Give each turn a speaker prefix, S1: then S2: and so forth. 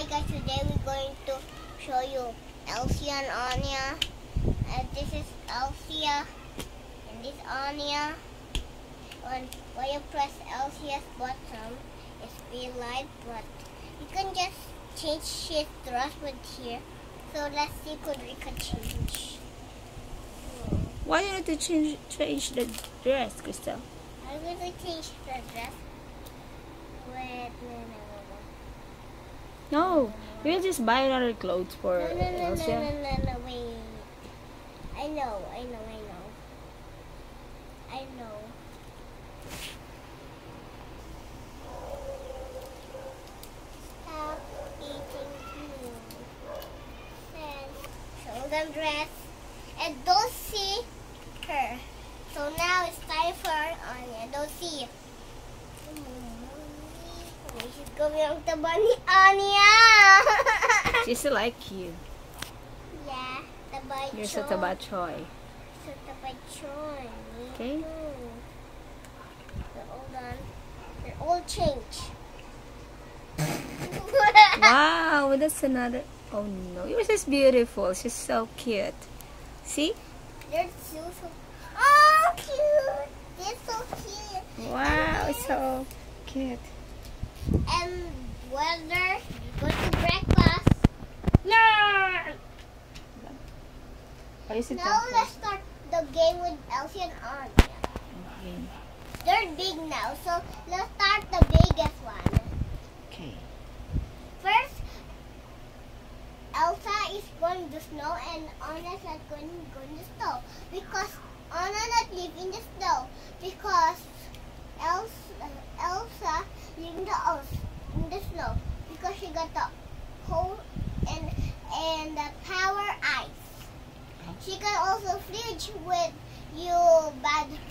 S1: guys, today we're going to show you Elsie and Anya. And this is Elsie and this Anya. When you press Elsie's button, it's be light, but you can just change his dress with here. So let's see could we can change.
S2: Why you need to change the dress, Crystal?
S1: I'm going to change the dress. Wait,
S2: No, we'll just buy another clothes for Elsie.
S1: No, wait. I know. Stop eating food. And show them dress. And don't see her. So now it's time for Anya. Don't see. She's going on the bunny, Anya.
S2: She's like you.
S1: Yeah, the bunny.
S2: You're such a bad choy. Okay.
S1: Hold on. They're all change.
S2: Wow, that's another. Oh no, you're just beautiful. She's so cute. See?
S1: They're so oh cute. They're so cute.
S2: Wow, it's so cute.
S1: And whether you go to breakfast.
S2: No.
S1: Now let's start the game with Elsie and Anya.
S2: Okay.
S1: They're big now, so let's start the biggest one.
S2: Okay.
S1: First, Elsa is going to snow and Anna's not going to snow because Anna not live in the snow because Elsa live in the snow because she got the hole and the power ice. She can also fridge with you bad